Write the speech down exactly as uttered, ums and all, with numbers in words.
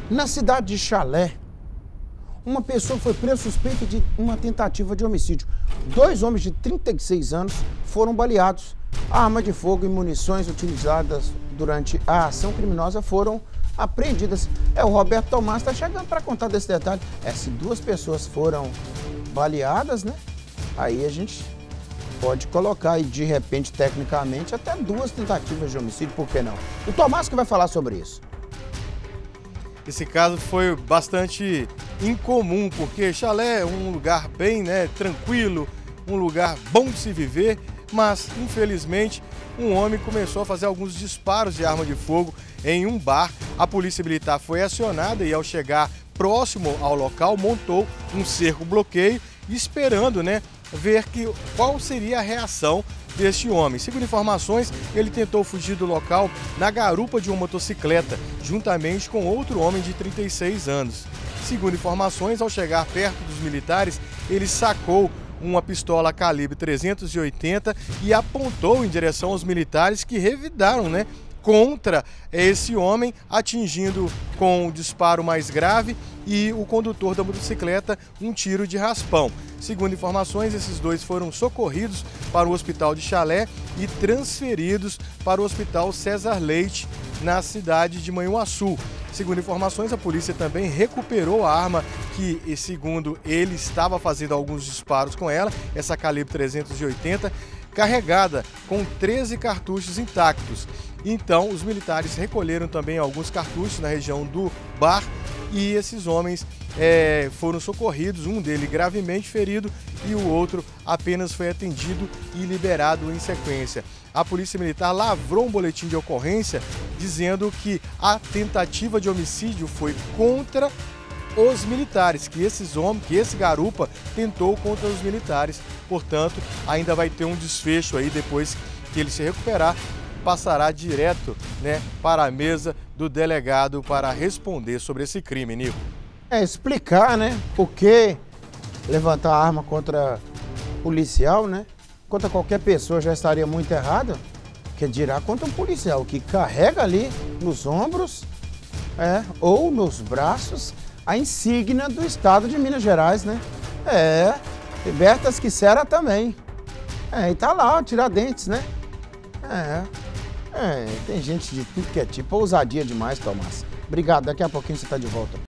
Na cidade de Chalé, uma pessoa foi presa suspeita de uma tentativa de homicídio. Dois homens de trinta e seis anos foram baleados. A arma de fogo e munições utilizadas durante a ação criminosa foram apreendidas. É, o Roberto Tomás está chegando para contar desse detalhe. É, se duas pessoas foram baleadas, né? Aí a gente pode colocar aí, de repente, tecnicamente, até duas tentativas de homicídio, por que não? O Tomás que vai falar sobre isso. Esse caso foi bastante incomum, porque Chalé é um lugar bem, né, tranquilo, um lugar bom de se viver, mas, infelizmente, um homem começou a fazer alguns disparos de arma de fogo em um bar. A polícia militar foi acionada e, ao chegar próximo ao local, montou um cerco-bloqueio, esperando, né, ver que, qual seria a reação deste homem. Segundo informações, ele tentou fugir do local na garupa de uma motocicleta, juntamente com outro homem de trinta e seis anos. Segundo informações, ao chegar perto dos militares, ele sacou uma pistola calibre trezentos e oitenta e apontou em direção aos militares, que revidaram, né, contra esse homem, atingindo com um disparo mais grave e o condutor da motocicleta um tiro de raspão. Segundo informações, esses dois foram socorridos para o hospital de Chalé e transferidos para o hospital César Leite, na cidade de Manhuaçu. Segundo informações, a polícia também recuperou a arma que, segundo ele, estava fazendo alguns disparos com ela, essa calibre trezentos e oitenta, carregada com treze cartuchos intactos. Então, os militares recolheram também alguns cartuchos na região do bar e esses homens é, foram socorridos, um deles gravemente ferido e o outro apenas foi atendido e liberado em sequência. A Polícia Militar lavrou um boletim de ocorrência dizendo que a tentativa de homicídio foi contra os militares, que esses homens, que esse garupa tentou contra os militares. Portanto, ainda vai ter um desfecho aí depois que ele se recuperar, passará direto, né, para a mesa do delegado para responder sobre esse crime, Nico. É, explicar, né, por que levantar a arma contra policial, né, contra qualquer pessoa já estaria muito errado, que dirá contra um policial que carrega ali nos ombros, é, ou nos braços, a insígnia do estado de Minas Gerais, né? É, Libertas Quissera também. É, e tá lá, ó, Tiradentes, né? É, é, tem gente de tudo que é tipo, ousadia demais, Tomás. Obrigado, daqui a pouquinho você tá de volta.